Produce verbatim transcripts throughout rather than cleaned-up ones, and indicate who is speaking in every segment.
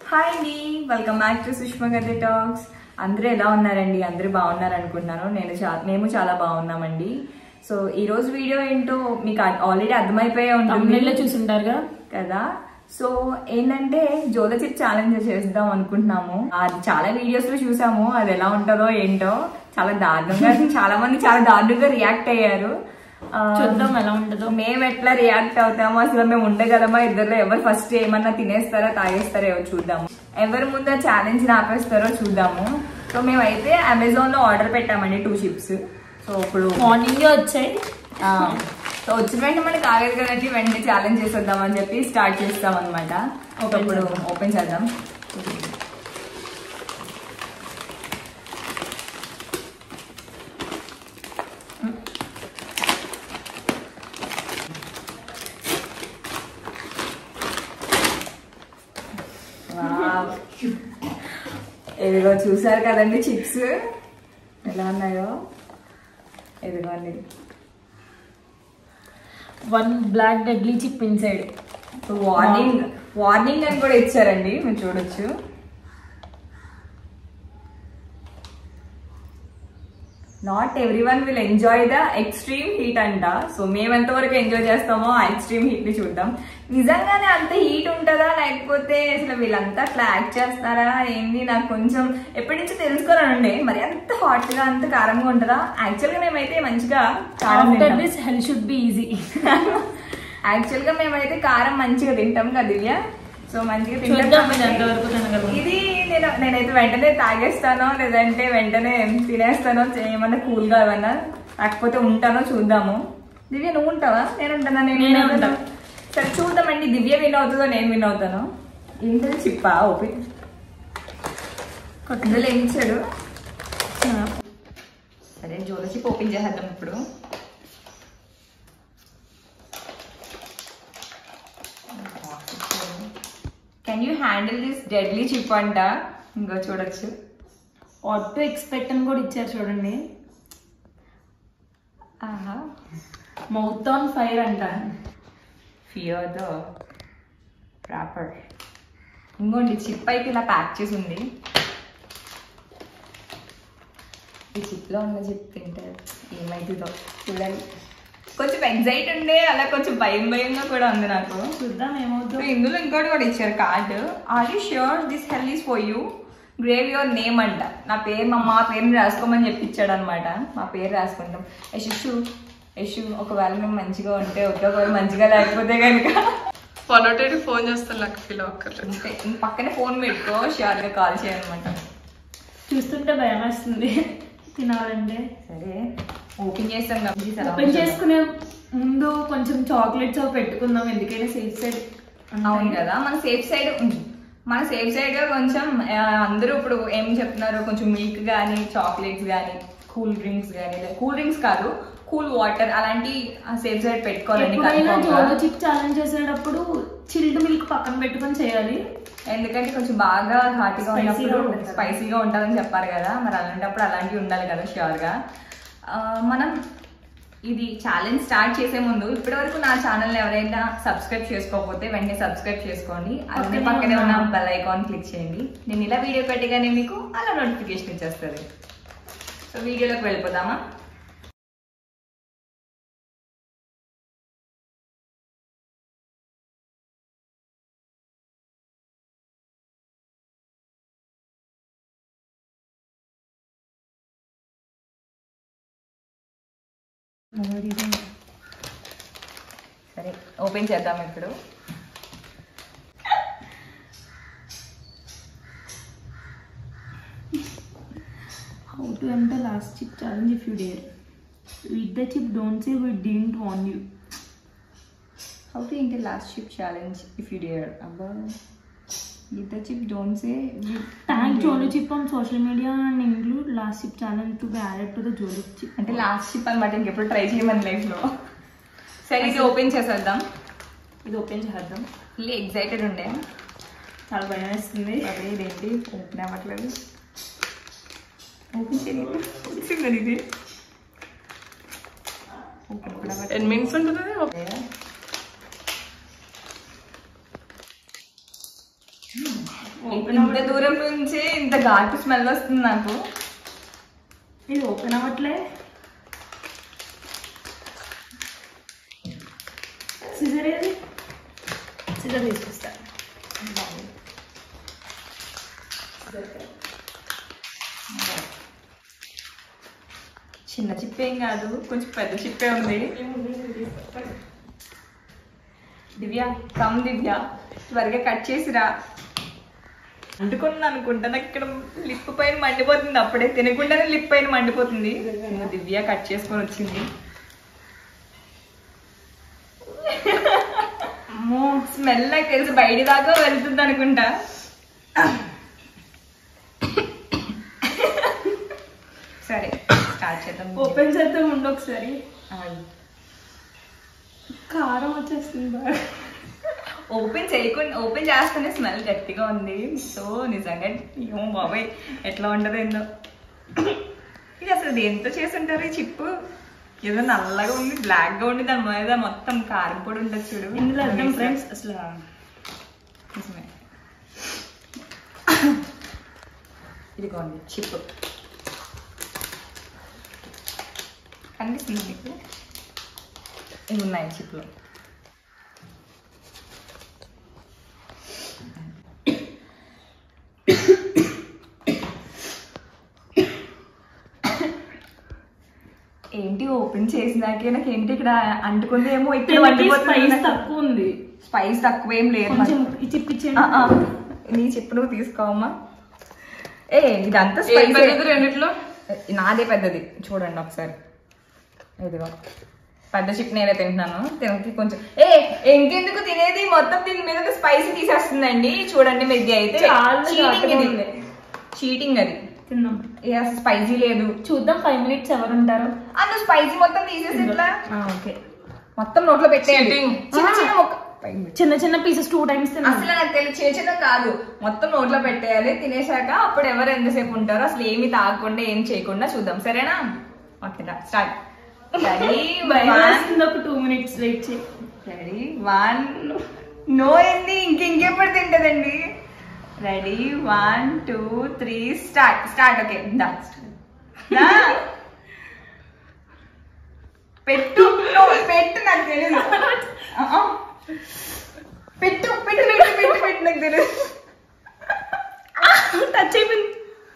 Speaker 1: Hi అండి, welcome back to Sushma Gadde talks. అందరూ ఎలా ఉన్నారండి? అందరూ బాగున్నారు అనుకుంటున్నాను. నేను చా మేము చాలా బాగున్నామండి. సో ఈ రోజు వీడియో ఏంటో మీకు ఆల్రెడీ అర్థమైపోయే ఉంటుంది,
Speaker 2: చూసుంటారుగా కదా.
Speaker 1: సో ఏంటంటే జోలో చిప్ ఛాలెంజ్ చేద్దాం అనుకుంటున్నాము. అది చాలా వీడియోస్ లో చూసాము, అది ఎలా ఉంటుందో ఏంటో. చాలా దారుణంగా చాలా మంది చాలా దారుణంగా రియాక్ట్ అయ్యారు.
Speaker 2: చూద్దాం ఎలా ఉంటుందో,
Speaker 1: మేము ఎట్లా రియాక్ట్ అవుతామో, అసలు మేము ఉండగలమా, ఇద్దరులో ఎవరు ఫస్ట్ ఏమన్నా తినేస్తారా తాగేస్తారో ఎవరు చూద్దాము, ఎవరు ముందు ఛాలెంజ్ ఆపేస్తారో చూద్దాము. సో మేమైతే అమెజాన్ లో ఆర్డర్ పెట్టామండి టూ చిప్స్. సో ఇప్పుడు
Speaker 2: మార్నింగ్ వచ్చాయి.
Speaker 1: సో వచ్చిన వెంటనే మనకి ఆగదు కదండి, వెంటనే ఛాలెంజ్ చేసేద్దాం అని చెప్పి స్టార్ట్ చేస్తాం అనమాట. ఒకప్పుడు ఓపెన్ చేద్దాం. ఇదిగో చూసారు కదండి చిప్స్ ఎలా ఉన్నాయో. ఇదిగోండి
Speaker 2: one black deadly chip inside.
Speaker 1: Warning warning అని కూడా ఇచ్చారండి, మీరు చూడొచ్చు. Not everyone will enjoy the extreme heat అంట. సో మేము ఎంతవరకు ఎంజాయ్ చేస్తామో ఆ ఎక్స్ట్రీమ్ హీట్ ని చూద్దాం. నిజంగానే అంత హీట్ ఉంటుందా, లేకపోతే అసలు వీళ్ళంతా అట్లా యాక్ట్ చేస్తారా ఏంది, నాకు కొంచెం ఎప్పటి నుంచి తెలుసుకోవాలండి. మరి అంత హాట్ గా అంత కారంగా ఉంటుందా? యాక్చువల్ గా మేమైతే మంచిగా కారం
Speaker 2: hell should be easy.
Speaker 1: Actual గా మేమైతే కారం మంచిగా తింటాం కదా దివ్య. సో మంచిగా తింటాం. ఇది నేను నేనైతే వెంటనే తాగేస్తానో లేదంటే వెంటనే తినేస్తానో, ఏమన్నా కూల్ గా ఏమన్నా లేకపోతే ఉంటానో చూద్దాము. దివ్య నువ్వు ఉంటావా? నేను ఉంటానా? నేను ఉంటాను. సరే చూద్దామండి, దివ్య విన్ అవుతుందో నేను విన్ అవుతాను. ఏంటది చిప్పా? ఓపెన్ కొత్తలో ఏమి ఇచ్చాడు. సరే జోలో చిప్ ఓపెన్ చేసేద్దాం ఇప్పుడు. Can you handle this deadly chip అంట. ఇంకో చూడొచ్చు,
Speaker 2: వాట్ టు ఎక్స్పెక్ట్ అని కూడా ఇచ్చారు చూడండి.
Speaker 1: ఆహా,
Speaker 2: మౌత్ ఆన్ ఫైర్ అంట.
Speaker 1: Fear the proper. ఇంకోండి చిప్ అయితే ఇలా ప్యాక్ చేసి ఉంది. ఈ చిప్లో ఉన్న చిప్ తింటే ఏమైతుందో చూడాలి. కొంచెం ఎగ్జైట్ ఉండే, అలా కొంచెం భయం భయంగా కూడా ఉంది నాకు.
Speaker 2: చూద్దాం ఏమవుతుందో.
Speaker 1: ఇందులో ఇంకోటి కూడా ఇచ్చారు card. Are you sure this hell is for you, grave your name అంట. నా పేరు మా మా పేరుని రాసుకోమని చెప్పి ఇచ్చాడు అనమాట. మా పేరు రాసుకుంటాం. యశు యశు ఒకవేళ మేము మంచిగా ఉంటే ఓకే, ఒకవేళ మంచిగా లేకపోతే కనుక
Speaker 3: పొలటేటి ఫోన్ చేస్తాను, నాకు ఫీల్ అవ్వక్కర్లేదు.
Speaker 1: పక్కనే ఫోన్ పెట్టుకో, షూర్గా కాల్ చేయాలన్నమాట.
Speaker 2: చూస్తుంటే భయం వేస్తుంది తినాలంటే.
Speaker 1: సరే ఓపెన్ చేస్తాం కాబట్టి
Speaker 2: ఓపెన్ చేసుకునే ముందు కొంచెం చాక్లెట్స్ పెట్టుకుందాం, ఎందుకైనా సేఫ్ సైడ్.
Speaker 1: అవును కదా, మన సేఫ్ సైడ్ మన సేఫ్ సైడ్ గా కొంచెం అందరూ ఇప్పుడు ఏం చెప్తున్నారు, కొంచెం మిల్క్ కానీ చాక్లెట్స్ కానీ కూల్ డ్రింక్స్ కానీ, కూల్ డ్రింక్స్ కాదు కూల్ వాటర్ అలాంటి సేఫ్ సైడ్ పెట్టుకోవాలండి.
Speaker 2: జోలో చిప్ ఛాలెంజ్ చేసేటప్పుడు చిల్డ్ మిల్క్ పక్కన పెట్టుకొని చేయాలి,
Speaker 1: ఎందుకంటే కొంచెం బాగా హాట్గా ఉన్నప్పుడు స్పైసీగా ఉంటుందని చెప్పారు కదా. మరి అలాంటప్పుడు అలాంటివి ఉండాలి కదా ష్యూర్ గా. మనం ఇది ఛాలెంజ్ స్టార్ట్ చేసే ముందు ఇప్పటి వరకు నా ఛానల్ ఎవరైనా సబ్స్క్రైబ్ చేసుకోకపోతే వెంటనే సబ్స్క్రైబ్ చేసుకోండి. అలానే పక్కనే ఉన్న బెల్ ఐకాన్ క్లిక్ చేయండి. నేను ఇలా వీడియో పెట్టగానే మీకు అలా నోటిఫికేషన్ వచ్చేస్తుంది. సో వీడియోలోకి వెళ్ళిపోదామా? సరే ఓపెన్ చేద్దాం ఇప్పుడు.
Speaker 2: How to end the last chip challenge if you dare. Eat the chip, don't say we didn't warn you.
Speaker 1: How to end the last chip challenge if you dare. Abba, eat the chip, don't say we
Speaker 2: tag Jolo chip on social media and include last chip challenge to be added to the Jolo chip.
Speaker 1: అంటే last chip అనమాట, ఇంకెప్పుడు try చేయమని life లో. సరే ఇది open చేసేద్దాం.
Speaker 2: ఇది open చేద్దాం.
Speaker 1: ఫుల్లీ ఎక్సైటెడ్ ఉండే,
Speaker 2: చాలా భయం వేస్తుంది.
Speaker 1: అదే ఇదేంటి ఓపెన్ అవ్వట్లేదు. ఓపెన్ చేయలేదు, వచ్చింది ఇది.
Speaker 3: ఎన్ని మినిట్స్ ఉంటుంది?
Speaker 1: ఇంత దూరం నుంచి ఇంత ఘాటు స్మెల్ వస్తుంది నాకు.
Speaker 2: ఇది ఓపెన్ అవ్వట్లే. సిజర్ ఏది? సిజర్ తీసుకొస్తా.
Speaker 1: చిన్న చిప్పేం కాదు, కొంచెం పెద్ద చిప్పే ఉంది. దివ్య కమ్ దివ్య, త్వరగా కట్ చేసిరా. అంటుకున్నాను అనుకుంటా, నాకు ఇక్కడ లిప్ పైన మండిపోతుంది. అప్పుడే తినకుండానే లిప్ పైన మండిపోతుంది. దివ్య కట్ చేసుకొని వచ్చింది. అమ్మో, స్మెల్ నాకు తెలిసి బయట దాకా వెళ్తుంది అనుకుంటా. సరే స్టార్ట్ చేద్దాం.
Speaker 2: ఓపెన్ చేద్దాం ఉండు ఒకసారి. కారం వచ్చేస్తుంది బాగా.
Speaker 1: ఓపెన్ చేయకుండా ఓపెన్ చేస్తేనే స్మెల్ గట్టిగా ఉంది. సో నిజంగా ఏమో బాబాయ్ ఎట్లా ఉంటుందో ఏందో. ఇది అసలు దేంతో చేసి ఉంటారు ఈ చిప్పు? ఏదో నల్లగా ఉంది, బ్లాక్ గా ఉంది, దాని మీద మొత్తం కారం పొడి ఉంటుంది చూడు.
Speaker 2: ఇందులో అర్థం ఫ్రెండ్స్ అసలు
Speaker 1: నిజమే. ఇదిగోండి చిప్పు కనిపిస్తుంది మీకు. ఇవి ఉన్నాయి చిప్లో. ఏంటి ఓపెన్ చేసినాకే నాకు ఏంటి ఇక్కడ అంటుకుంది ఏమో. ఇక్కడ
Speaker 2: స్పైస్ తక్కువ ఉంది.
Speaker 1: స్పైస్ తక్కువ ఏం లేదు. నీ చిప్పు నువ్వు తీసుకోవమ్మా. ఏ ఇదంతా స్పైస్
Speaker 3: రెండిట్లో
Speaker 1: నాదే పెద్దది చూడండి ఒకసారి. ఇదిగో పెద్ద చిప్ నేనే తింటున్నాను. తినకి కొంచెం ఏ ఇంకెందుకు తినేది, మొత్తం దీని మీద స్పైసీ తీసేస్తుందండి. చూడండి మెగ్గి అయితే చీటింగ్ అది.
Speaker 2: తిన్నాం.
Speaker 1: ఏ అసలు స్పైసీ లేదు.
Speaker 2: చూద్దాం ఫైవ్ మినిట్స్ ఎవరు ఉంటారు.
Speaker 1: అన్న స్పైసీ మొత్తం తీసేసి ఇట్లా
Speaker 2: ఓకే
Speaker 1: మొత్తం నోట్లో పెట్టేయండి. చిన్న చిన్న మొక్క
Speaker 2: చిన్న చిన్న పీసెస్ టూ టైమ్స్ తిన్నాం.
Speaker 1: అసలు నాకు తెలియదు, చిన్న చిన్న కాదు మొత్తం నోట్లో పెట్టేయాలి. తినేసాక అప్పుడు ఎవరు ఎంతసేపు ఉంటారో అసలు ఏమి తాగకుండా ఏం చేయకుండా చూద్దాం. సరేనా? ఓకేనా స్టార్ట్. రెడీ
Speaker 2: ఒక టూ మినిట్స్ వెయిట్ చేయి.
Speaker 1: రెడీ వన్ నో ఏంది ఇంక ఇంకెప్పుడు తింటదండి. Ready one two three start. Start okay దా పెట్టు పెట్టు నాకు తెలియదు. పెట్టు పెట్టు పెట్టు పెట్టు నాకు తెలియదు.
Speaker 2: టచ్ అయిపోయింది.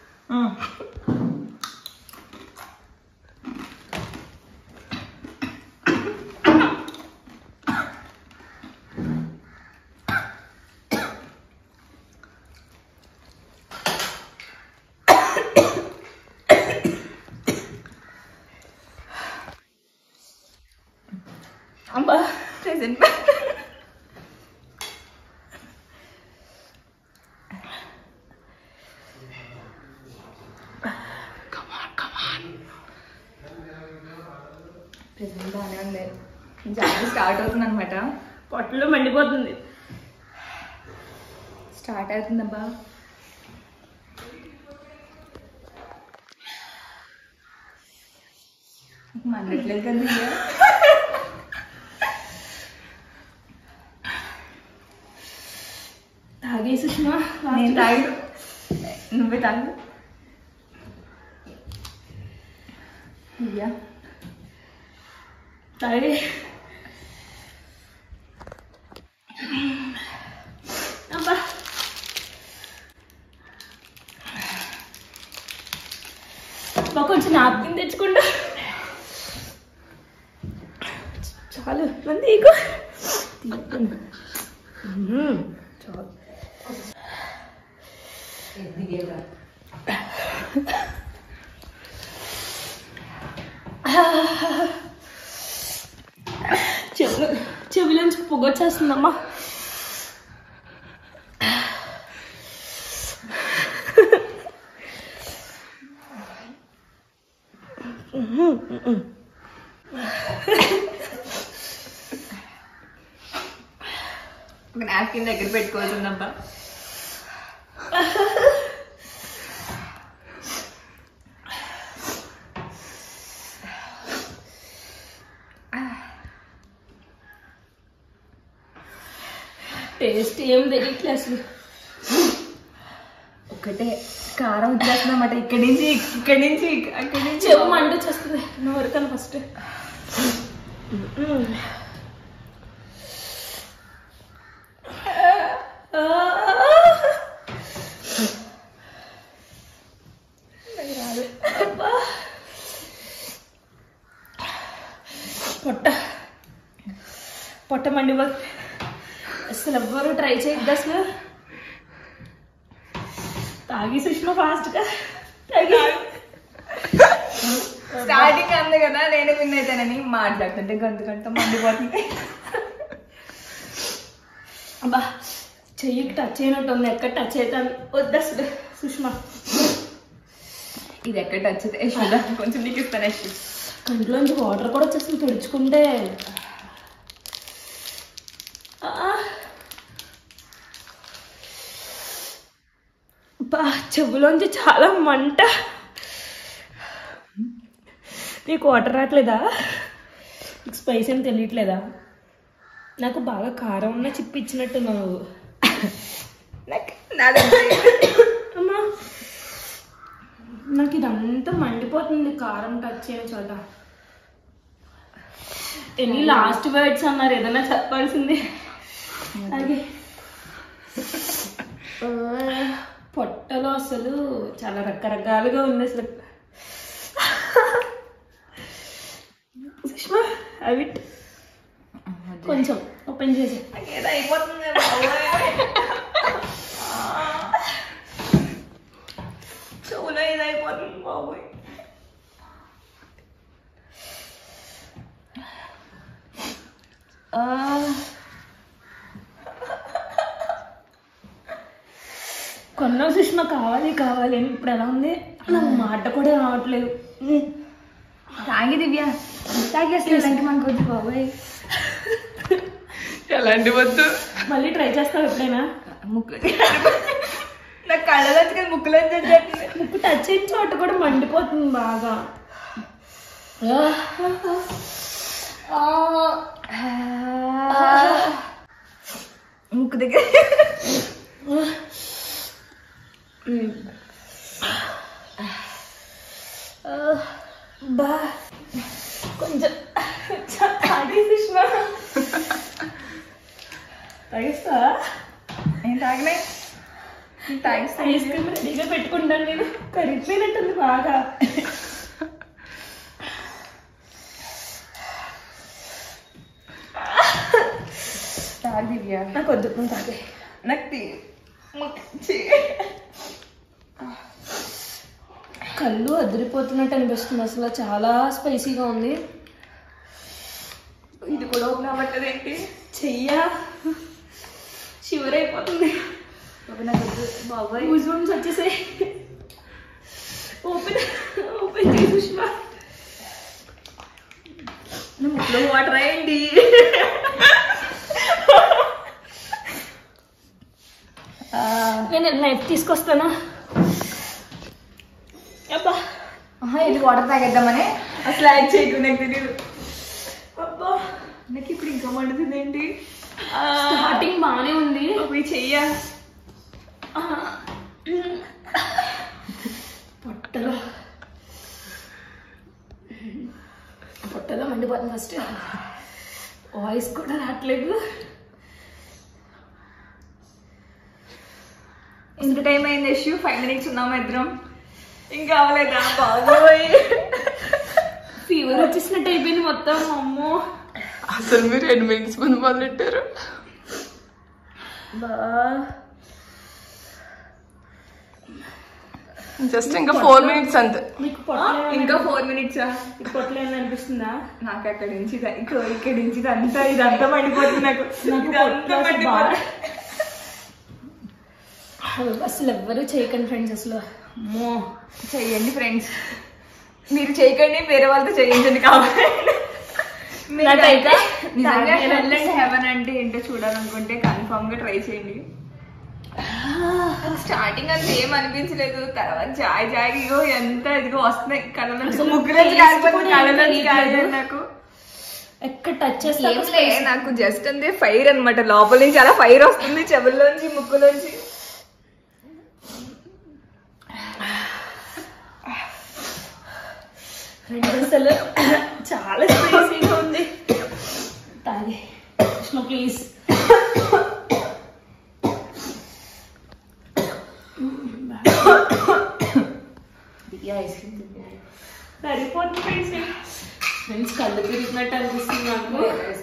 Speaker 1: అమ్మా ప్రెసెంట్ ప్రెసెంట్ బాగానే ఉంది. జాబ్ స్టార్ట్ అవుతుంది అనమాట.
Speaker 2: పొట్టలో మండిపోతుంది.
Speaker 1: స్టార్ట్ అవుతుందబ్బా. మండట్లేదు కదా.
Speaker 2: తాగే సుష్మా.
Speaker 1: నేను తాగు, నువ్వే తాగు.
Speaker 2: తాగే. అబ్బా కొంచెం నాప్కిన్ తెచ్చుకుంటా. చాలు మంది ఇగో చాలు. చెవి చెవిలోంచి పొగ వచ్చేస్తుందమ్మా.
Speaker 1: ఒక నాప్కిన్ దగ్గర పెట్టుకోవాల్సిందబ్బా.
Speaker 2: టేస్ట్ ఏం తెలియట్లే అసలు.
Speaker 1: ఒక్కటే కారం వచ్చేస్తుంది అన్నమాట. ఇక్కడి నుంచి ఇక్కడి నుంచి అక్కడి నుంచి
Speaker 2: చెవు మంట వచ్చేస్తుంది. నువ్వు వరకను ఫస్ట్. పొట్ట పొట్ట మండిపోతుంది. అసలు ఎవ్వరు ట్రై చేయద్దు అసలు. తాగి సుష్మా ఫాస్ట్ గా తాగి.
Speaker 1: స్టార్టింగ్ అంది కదా నేను విన్ అయితేనని మాట్లాడుతుంటే గంట గంట మండిపోతుంది.
Speaker 2: అబ్బా చెయ్యికి టచ్ అయినట్టు ఉంది. ఎక్కడ టచ్ అవుతాను వద్దు అసలు సుష్మా.
Speaker 1: ఇది ఎక్కడ టచ్ అయితే కొంచెం నీకు ఇస్తాను. యశ్
Speaker 2: కంట్లోంచి వాటర్ కూడా వచ్చేస్తుంది తుడుచుకుంటే. బా చెవులోంచి చాలా మంట. నీకు వాటర్ రావట్లేదా? నీకు స్పైస్ ఏం తెలియట్లేదా? నాకు బాగా కారం ఉన్న చిప్పి ఇచ్చినట్టున్నావు నువ్వు. అమ్మా నాకు ఇదంతా మండిపోతుంది కారం టచ్ అయిన చోట. ఎన్ని లాస్ట్ వర్డ్స్ అన్నారు, ఏదైనా చెప్పాల్సింది. అలాగే పొట్టలో అసలు చాలా రకరకాలుగా ఉంది అసలు. సుష్మా అవి కొంచెం ఓపెన్ చేసి
Speaker 1: ఏదో అయిపోతుంది. చెవులో ఏదో అయిపోతుంది బాబోయ్.
Speaker 2: కొన్న సుష్మా కావాలి కావాలి అని ఇప్పుడు ఎలా ఉంది? నాకు మాట కూడా రావట్లేదు.
Speaker 1: తాగి దివ్య తాగి అసలు ఇలాంటి మనకు వద్దు బాబోయ్.
Speaker 3: ఎలాంటి వద్దు.
Speaker 2: మళ్ళీ ట్రై చేస్తావు ఎప్పుడైనా?
Speaker 1: ముక్కు నాకు కళ్ళలోంచి కదా ముక్కులోంచి వచ్చేస్తుంది.
Speaker 2: ముక్కు టచ్ అయిన చోట కూడా మండిపోతుంది బాగా.
Speaker 1: ముక్కు దగ్గర
Speaker 2: బా కొంచెం తాగి సుష్మా. తాగిస్తా?
Speaker 1: నేను తాగినాయి. తాగిస్తా.
Speaker 2: ఐస్ క్రీమ్ రెడీగా పెట్టుకుంటాను నేను. కరిగిపోయినట్టుంది బాగా.
Speaker 1: తాగి దివ్య.
Speaker 2: నాకు వద్దు నువ్వు తాగే.
Speaker 1: నాకు
Speaker 2: కళ్ళు అదిరిపోతున్నట్టు అనిపిస్తుంది అసలు. చాలా స్పైసీగా ఉంది.
Speaker 1: ఇది కూడా ఓపెన్ అవ్వట్లేదు ఏంటి?
Speaker 2: చెయ్యా షివర్ అయిపోతుంది.
Speaker 1: బాబాయ్
Speaker 2: గూస్ బంప్స్ వచ్చేసాయి. ఓపెన్ ఓపెన్ చేయి సుష్మా.
Speaker 1: ముక్కులో వాటర్ అయ్యండి.
Speaker 2: నేను నైఫ్ తీసుకొస్తానా? అబ్బా
Speaker 1: ఇది వాటర్ తాగేద్దామని అసలు యాడ్ చేయకు. నాకు తెలియదు.
Speaker 2: అబ్బా
Speaker 1: నాకు ఇప్పుడు ఇంకా మండుతుంది ఏంటి?
Speaker 2: స్టార్టింగ్ బాగానే ఉంది.
Speaker 1: పోయి చెయ్యా.
Speaker 2: పొట్టలో పొట్టలో మండిపోతుంది. ఫస్ట్ వాయిస్ కూడా రావట్లేదు.
Speaker 1: ఎంత టైం అయింది యశు? ఫైవ్ మినిట్స్ ఉన్నాము ఇద్దరం. ఇంకా అవ్వలేదా? బాబోయ్
Speaker 2: ఫీవర్ వచ్చేసినట్టు అయిపోయింది మొత్తం. అమ్మో
Speaker 3: అసలు మీరు రెండు మినిట్స్ ముందు మొదలెట్టారు.
Speaker 2: బా
Speaker 3: జస్ట్ ఇంకా ఫోర్ మినిట్స్ అంతే.
Speaker 2: మీకు పొట్ట
Speaker 1: ఇంకా ఫోర్ మినిట్సా?
Speaker 2: పొట్టలో ఏమైనా అనిపిస్తుందా?
Speaker 1: నాకు అక్కడి నుంచి ఇక్కడి నుంచి ఇదంతా ఇదంతా మండిపోతుంది. నాకు
Speaker 2: నాకు
Speaker 1: ఇదంతా మండిపోతుంది.
Speaker 2: అసలు ఎవ్వరు చేయకండి ఫ్రెండ్స్. అసలు
Speaker 1: అమ్మో చెయ్యండి ఫ్రెండ్స్. మీరు చేయకండి, వేరే వాళ్ళతో చేయించండి. కాబట్టి నిజంగా హెల్ అండ్ హెవెన్ అంటే ఏంటో చూడాలనుకుంటే కన్ఫామ్ గా ట్రై చేయండి. స్టార్టింగ్ అంత ఏం అనిపించలేదు. తర్వాత జాయ్ జాయ్ ఇగో ఎంత ఇదిగో వస్తున్నాయి కళ్ళలో. ముగ్గురు కళ్ళలో నాకు
Speaker 2: ఎక్కడ టచ్ చేస్తే
Speaker 1: నాకు జస్ట్ అంతే ఫైర్ అనమాట. లోపల నుంచి అలా ఫైర్ వస్తుంది చెవుల్లోంచి ముక్కులోంచి.
Speaker 2: ఫ్రెండ్స్ అసలు చాలా స్పైసీగా ఉంది. తాగే సుష్మా ప్లీజ్. సరిపోతుంది ఫ్రెండ్స్. ఫ్రెండ్స్ కళ్ళు తిరిగినట్టు అనిపిస్తుంది నాకు.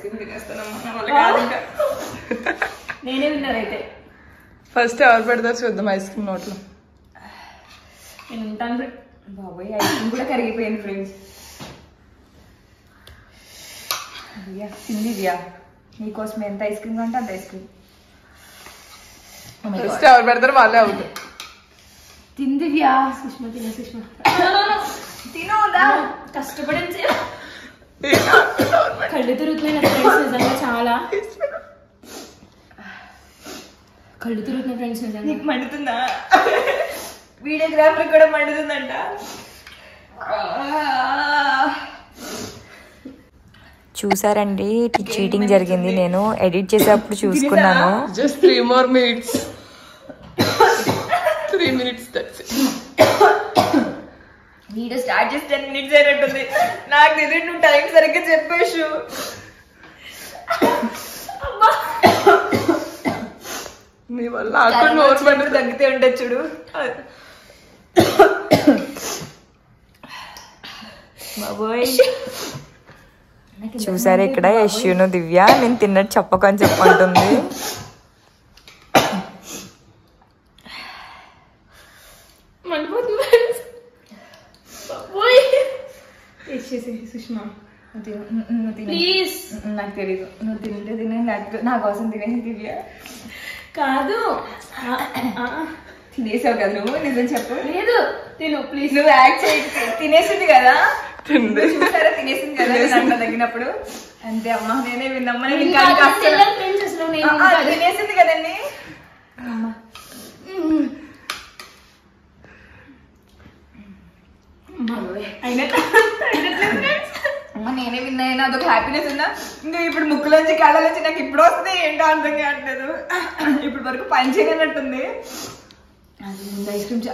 Speaker 2: నేనే విన్నారైతే.
Speaker 3: ఫస్ట్ ఎవరు పెడతారు చూద్దాం ఐస్ క్రీమ్ నోట్లో.
Speaker 2: నేను ఉంటాను
Speaker 1: బాబోయ్, ఐస్ క్రీమ్ కూడా కరిగిపోయింది ఫ్రెండ్స్. తింది దియా, నీకోసం ఎంత ఐస్ క్రీమ్ అంటే అంత ఐస్ క్రీమ్.
Speaker 3: ఫస్ట్ ఎవరు పెడతారు వాళ్ళే అవుతుంది.
Speaker 1: తింది దియా.
Speaker 2: సుష్మా తినే సుష్మా
Speaker 1: తినోదా,
Speaker 2: కష్టపడి కళ్ళు తిరుగుతున్నాయి ఫ్రెండ్స్ నిజంగా. చాలా కళ్ళు తిరుగుతున్నాయి ఫ్రెండ్స్ నిజంగా.
Speaker 1: నీకు మండుతుందా? వీడియోగ్రాఫర్ కూడా మండుతుందంట.
Speaker 4: చూసారండి, చీటింగ్ జరిగింది. నేను ఎడిట్ చేసేటప్పుడు చూసుకున్నాను.
Speaker 3: Just three more minutes three minutes
Speaker 1: video start చేసి టెన్ మినిట్స్ అయినట్టుంది. నాకు తెలియదు, నువ్వు టైం సరిగ్గా చెప్పేసు.
Speaker 3: నీ వల్ల
Speaker 1: తగ్గితే ఉండదు చూడు. బాబోయ్,
Speaker 4: చూసారు ఇక్కడ యశ్యును దివ్య నేను తిన్నట్టు చెప్పకని చెప్పంటుంది.
Speaker 1: సుష్మా ప్లీజ్. నాకు తెలియదు, నువ్వు తింటే తినే, నా కోసం తినేసి దివ్య.
Speaker 2: కాదు
Speaker 1: తినేసావు కదా నువ్వు, నిజం చెప్పు.
Speaker 2: లేదు తిను ప్లీజ్.
Speaker 1: నువ్వు యాక్ట్ చేయి. తినేసింది కదా, చూసారా తినేసింది కదా అట్లా తగ్గినప్పుడు. అంతే అమ్మా, నేనే విన్నమ్మా. తినేసింది కదండి అమ్మ. నేనే విన్నాయినా అదొక హ్యాపీనెస్ ఉందా. ఇంకా ఇప్పుడు ముక్కులోంచి కళ్ళలోంచి నాకు ఇప్పుడు వస్తుంది ఏంటో అర్థం కావట్లేదు. ఇప్పుడు వరకు పని చేయనట్టుంది. అది ముందు ఐస్ క్రీమ్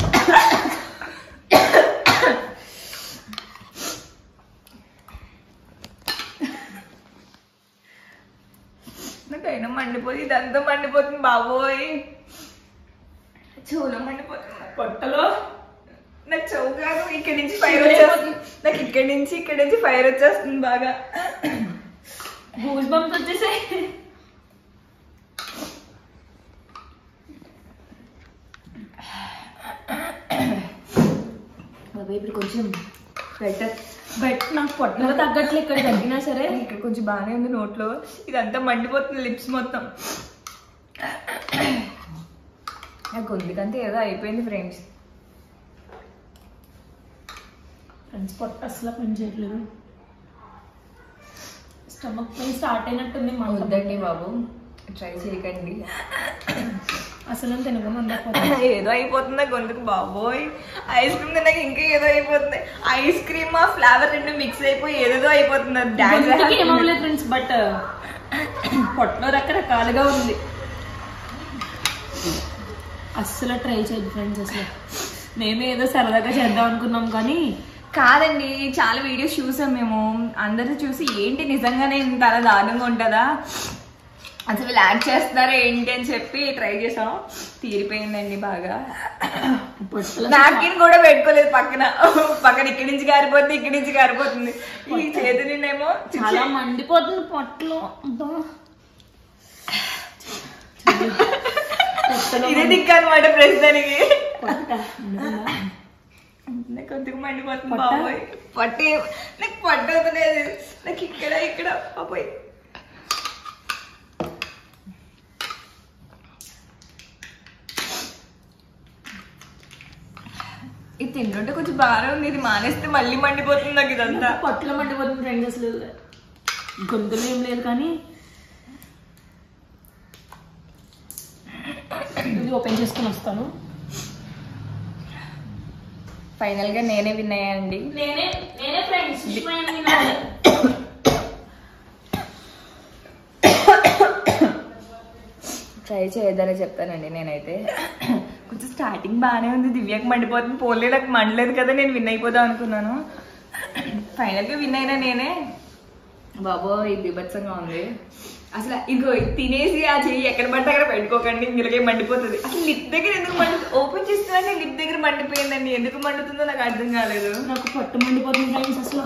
Speaker 1: నాకైనా మండిపోయి ఇదంతా మండిపోతుంది బాబోయ్. చెవులో మండిపోతుంది, పొట్టలో. నాకు చెవు కాదు, ఇక్కడి నుంచి ఫైర్ వచ్చేస్తుంది. నాకు ఇక్కడి నుంచి ఇక్కడి నుంచి ఫైర్ వచ్చేస్తుంది బాగా.
Speaker 2: గూస్ బంప్స్ వచ్చేసాయి.
Speaker 1: బాబాయ్ ఇప్పుడు కొంచెం బెటర్.
Speaker 2: బట్ నాకు పొట్టలో తగ్గట్లే, ఇక్కడ తగ్గినా సరే
Speaker 1: ఇక్కడ కొంచెం బాగానే ఉంది నోట్లో. ఇదంతా మండిపోతుంది లిప్స్ మొత్తం. నాకు గొంతుకంతా ఏదో అయిపోయింది ఫ్రెండ్స్.
Speaker 2: ఫ్రెండ్స్ పొట్ట అసలు పని చేయట్లేదు. స్టమక్ పెయిన్ స్టార్ట్ అయినట్టుంది. మా
Speaker 1: వద్దండి బాబు, ట్రై చేయకండి.
Speaker 2: అసలు తినకుండా ఉండకపోతే
Speaker 1: ఏదో అయిపోతుందా గొంతుకు బాబోయ్. ఐస్ క్రీమ్ తిన్నాక ఇంకా ఏదో అయిపోతుంది. ఐస్ క్రీమ్ ఆ ఫ్లేవర్ రెండు మిక్స్ అయిపోయి ఏదేదో అయిపోతుంది.
Speaker 2: ఏమవ్వలేదు ఫ్రెండ్స్, బట్ పొట్టలో రకరకాలుగా ఉంది. అస్సలు ట్రై చేయదు ఫ్రెండ్స్. అసలు మేము ఏదో సరదాగా చేద్దాం అనుకున్నాం కానీ
Speaker 1: కాదండి. చాలా వీడియోస్ చూసాం మేము, అందరూ చూసి ఏంటి నిజంగానే ఇంత అలా దారుణంగా ఉంటుందా, అసలు వీళ్ళు యాడ్ చేస్తున్నారా ఏంటి అని చెప్పి ట్రై చేసాం. తీరిపోయిందండి బాగా. నాప్కిన్ కూడా పెట్టుకోలేదు పక్కన. పక్కన ఇక్కడి నుంచి గారిపోతుంది, ఇక్కడి నుంచి గారిపోతుంది. ఈ చేతి నిండేమో
Speaker 2: చాలా మండిపోతుంది పొట్టలో.
Speaker 1: ఇదే దిక్కు అనమాట ప్రస్తుతానికి. నాకు కొద్దిగా మండిపోతుంది బాబోయ్. పట్టి నాకు పట్టు అవుతలేదు. నాకు ఇక్కడ ఇక్కడ బాబోయ్. ఇది తింటుంటే కొంచెం బాగానే ఉంది. ఇది మానేస్తే మళ్ళీ మండిపోతుంది నాకు ఇదంతా.
Speaker 2: పొట్టలో మండిపోతుంది ఫ్రెండ్స్. అసలు గొంతులో ఏం లేదు కానీ ఇది ఓపెన్ చేసుకుని వస్తాను.
Speaker 1: ఫైనల్ గా నేనే విన్నాయండి.
Speaker 2: నేనే నేనే ఫ్రెండ్స్
Speaker 1: ట్రై చేయొద్దని చెప్తానండి నేనైతే. కొంచెం స్టార్టింగ్ బాగానే ఉంది. దివ్యకి మండిపోతుంది. పోలే నాకు మండలేదు కదా, నేను విన్ అయిపోదాం అనుకున్నాను. ఫైనల్గా విన్ అయినా నేనే. బాబో ఇది బీభత్సంగా ఉంది అసలు. ఇంకో తినేసి ఆ చెయ్యి ఎక్కడ పడితే అక్కడ పెట్టుకోకండి, ఇందులోకే మండిపోతుంది. అసలు లిప్ దగ్గర ఎందుకు మండు ఓపెన్ చేస్తుందంటే లిప్ దగ్గర మండిపోయిందండి. ఎందుకు మండుతుందో నాకు అర్థం కాలేదు.
Speaker 2: నాకు పట్టు మండిపోతుంది ఫ్రెండ్స్ అసలు.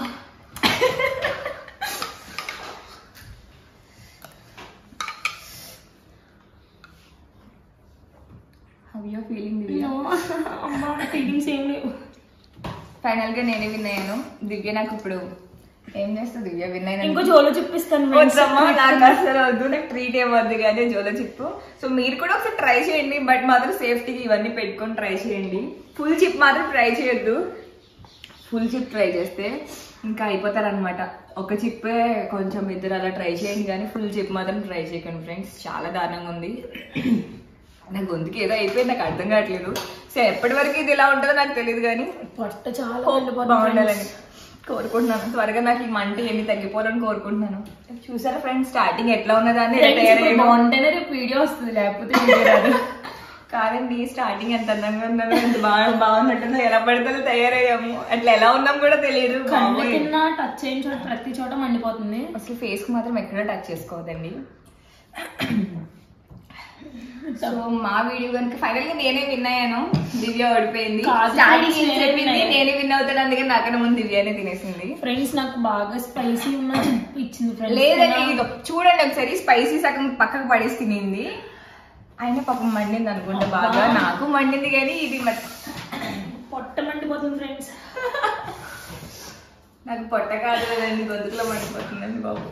Speaker 1: How you feeling Divya?
Speaker 2: అమ్మా ఫీలింగ్స్ ఏం లేవు.
Speaker 1: ఫైనల్గా నేనే విన్ అయ్యాను. దివ్య నాకు ఇప్పుడు ఏం చేస్తుంది? దివ్య విన్ అయినా
Speaker 2: ఇంకో జోలో చెప్పిస్తాను.
Speaker 1: నాకు అసలు వద్దు, నాకు ట్రీట్ ఏమద్దు కానీ జోలో చిప్. సో మీరు కూడా ఒకసారి ట్రై చేయండి, బట్ మాత్రం సేఫ్టీకి ఇవన్నీ పెట్టుకొని ట్రై చేయండి. ఫుల్ చిప్ మాత్రం ట్రై చేయొద్దు. ఫుల్ చిప్ ట్రై చేస్తే ఇంకా అయిపోతారనమాట. ఒక చిప్పే కొంచెం ఇద్దరు అలా ట్రై చేయండి కానీ ఫుల్ చిప్ మాత్రం ట్రై చేయకండి ఫ్రెండ్స్. చాలా దారుణంగా ఉంది. నా గొంతుకి ఏదో అయిపోయింది, నాకు అర్థం కావట్లేదు. సో ఎప్పటి వరకు ఇది ఇలా ఉంటుందో నాకు తెలియదు కానీ
Speaker 2: పొట్ట చాలా
Speaker 1: బాగుండాలని కోరుకుంటున్నాను. త్వరగా నాకు ఈ మంట ఎన్ని తగ్గిపోవాలని కోరుకుంటున్నాను. చూసారా ఫ్రెండ్స్ స్టార్టింగ్ ఎట్లా ఉన్నదాన్ని
Speaker 2: బాగుంటేనే రేపు వీడియో వస్తుంది, లేకపోతే వీడియో రాదు.
Speaker 1: కాదండి స్టార్టింగ్ ఎంత అందంగా ఉన్నాను, ఎంత బాగా బాగున్నట్టుందో, ఎలా పడితే తయారయ్యాము. అట్లా ఎలా ఉన్నాం కూడా తెలియదు.
Speaker 2: టచ్ అయిన చోట ప్రతి చోట మండిపోతుంది.
Speaker 1: అసలు ఫేస్ కి మాత్రం ఎక్కడో టచ్ చేసుకోవద్దండి. సో మా వీడియో కనుక ఫైనల్ గా నేనే విన్ అయ్యాను, దివ్య ఓడిపోయింది. స్టార్టింగ్ ఏం చెప్పింది నేనే విన్ అవుతాను, అందుకని నాకన్నా ముందు దివ్యనే తినేసింది.
Speaker 2: ఫ్రెండ్స్ నాకు బాగా స్పైసీ ఉన్న ఇచ్చింది ఫ్రెండ్స్.
Speaker 1: లేదండి ఇదో చూడండి ఒకసారి, స్పైసీ సగం పక్కకు పడేసి తినింది. అయినా పాపం మండింది అనుకుంటా బాగా. నాకు మండింది కానీ ఇది
Speaker 2: పొట్ట మండిపోతుంది ఫ్రెండ్స్.
Speaker 1: నాకు పొట్ట కాదు కదండి, గొంతుకులో మండిపోతుందండి బాబు.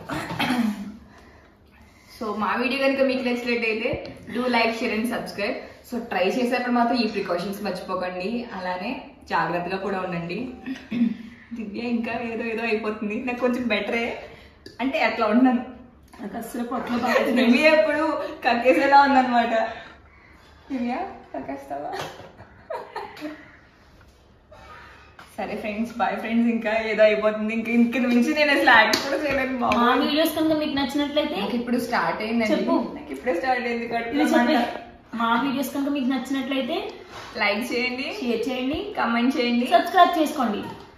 Speaker 1: సో మా వీడియో కనుక మీకు నచ్చినట్టయితే do like, share and subscribe. So try చేసేటప్పుడు మాత్రం ఈ ప్రికాషన్స్ మర్చిపోకండి, అలానే జాగ్రత్తగా కూడా ఉండండి. దివ్య ఇంకా ఏదో ఏదో అయిపోతుంది, నాకు కొంచెం బెటరే అంటే అట్లా ఉన్నాను.
Speaker 2: నాకు అసలు పొట్టలో
Speaker 1: దివ్య ఎప్పుడు కక్కేసేలా ఉందన్నమాట. దివ్య కక్కేస్తావా? సరే ఫ్రెండ్స్, బాయ్ ఫ్రెండ్స్. ఇంకా ఏదో అయిపోతుంది, ఇంకా ఇంక నుంచి నేను అసలు యాక్ట్ కూడా చేయలేను.
Speaker 2: మా వీడియోస్ కనుక మీకు నచ్చినట్లయితే
Speaker 1: నాకు ఇప్పుడు స్టార్ట్ అయిందండి, నాకు ఇప్పుడే స్టార్ట్ అయింది.
Speaker 2: మా వీడియోస్ కనుక మీకు నచ్చినట్లయితే
Speaker 1: లైక్ చేయండి,
Speaker 2: షేర్ చేయండి,
Speaker 1: కామెంట్ చేయండి,
Speaker 2: సబ్స్క్రైబ్ చేసుకోండి.